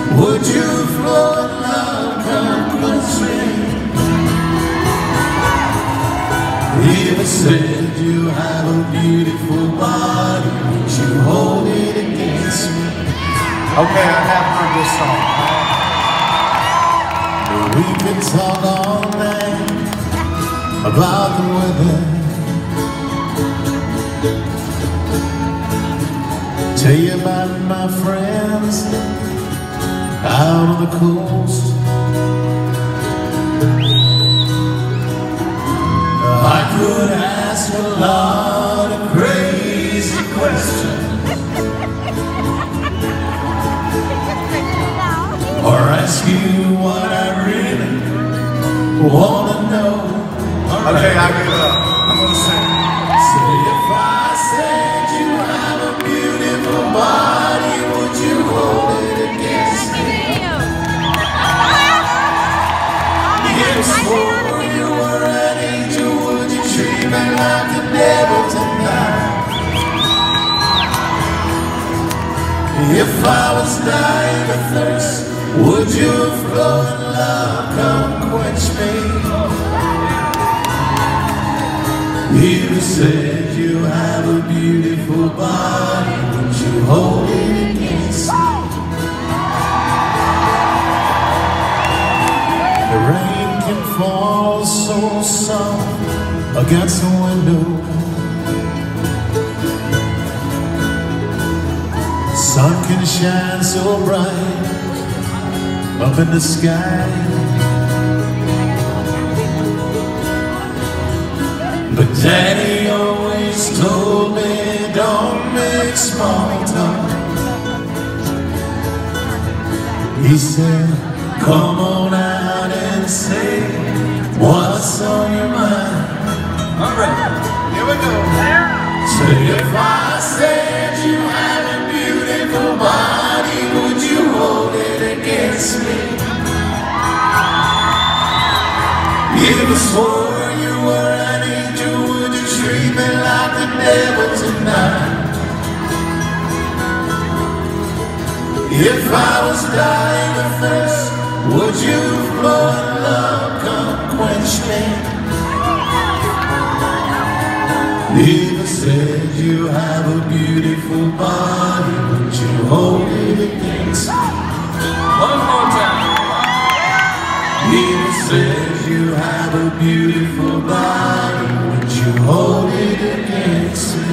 Would you float love come with me? If I said you have a beautiful body, would you hold it against me? Okay, I have heard this song. We can talk all night about the weather, tell you about my friends out on the coast. I could ask a lot of crazy questions, or ask you what I really wanna know. Okay, I give up. I'm gonna sing. Say if I said you have a beautiful body, would you hold it against me? If I swore you were an angel, would you treat me like the devil tonight? If I was dying of thirst, would you flow in love come quench me? If you said you have a beautiful body, would you hold it against me? The rain can fall so soft against the window, sun can shine so bright up in the sky, but Daddy always told me don't make small talk. He said, come on out and say what's on your mind. All right, here we go. Say if I said you have a beautiful body, would you hold it against me? If I swore you were an angel, would you treat me like the devil tonight? If I was dying of thirst, would you flow in love come quench me? If I said you have a beautiful body, would you hold it against me? One more time. If I said you have a beautiful body, would you hold it against me?